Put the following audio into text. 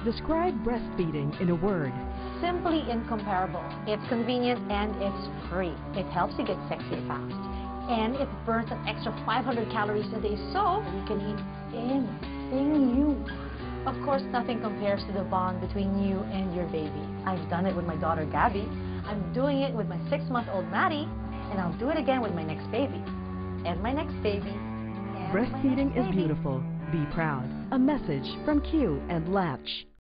Describe breastfeeding in a word. Simply incomparable. It's convenient and it's free. It helps you get sexy fast. And it burns an extra 500 calories a day, so you can eat anything you want. Of course, nothing compares to the bond between you and your baby. I've done it with my daughter, Gabby. I'm doing it with my 6-month-old, Maddie. And I'll do it again with my next baby. And my next baby. And Breastfeeding my next is baby. beautiful. Be proud. A message from Q and Latch.